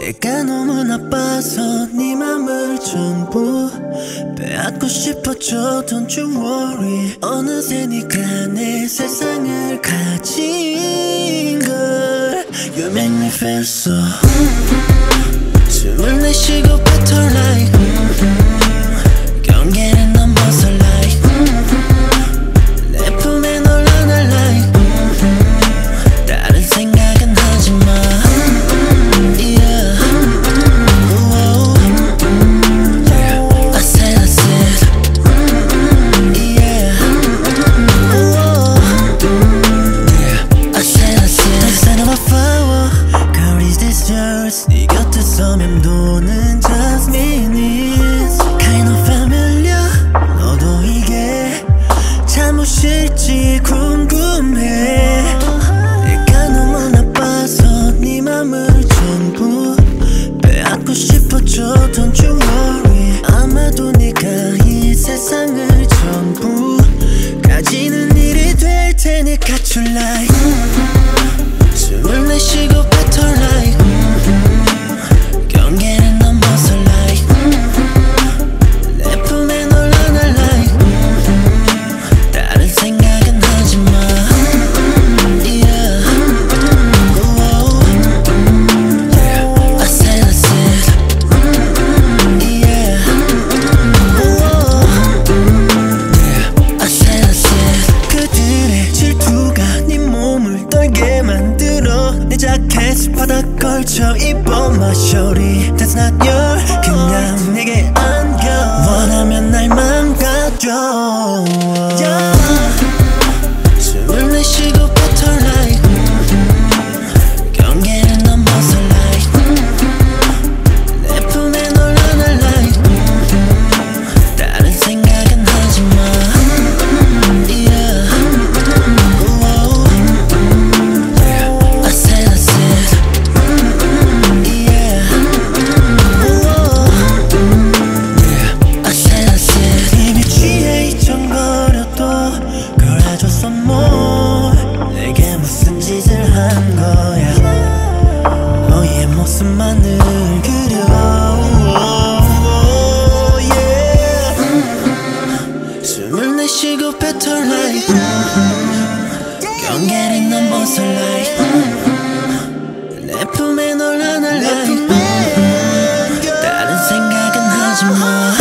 내가 너무 나빠서 네 맘을 전부 빼앗고 싶어져. Don't you worry. 어느새 네가 내 세상을 가진 걸. You make me feel so. 숨을 내쉬고 battle like 경계를 넘어서 like 내 품에 널 안아 like 다른 생각은 하지마. Yeah. Whoa. Yeah. I said yeah. Whoa. Yeah. I said Turn on my flower. Kari's this yours. 네 곁에서 맴도는 jasmine is kind of familiar. 너도 이게 잠옷일지 궁금해. 내가 너무 나빠서 네 맘을 전부 빼앗고 싶어져. Don't you worry. 아마도 네가 이 세상을 전부 가지는 일이 될 테니까 tonight. 숨을 내쉬고 battle like 경계를 넘어서 like 내 품에 널 안아 like 다른 생각은 하지마. Yeah. Whoa. Yeah. I said yeah. Whoa. Yeah. I said 그들의 질투가 네 몸을 떨게 만들어. 내 자켓 바닥 걸쳐 입어 my shorty. That's not your. 그냥 내게 안겨. 원하면 날 망가져. Yeah. 숨을 내쉬고 battle like 경계를 넘어서 like 내 품에 널 안아 like 다른 생각은 하지마. Yeah. Whoa. Yeah. I said yeah. Whoa. Yeah. I said 이미 취해 잊혀버려도 걸어줘서 more. 내게 무슨 짓을 한 거야. 너의 모습만을 그려. Yeah. 숨을 내쉬고 battle like 경계를 넘어서 like 내 품에 널 안아 like 다른 생각은 하지마.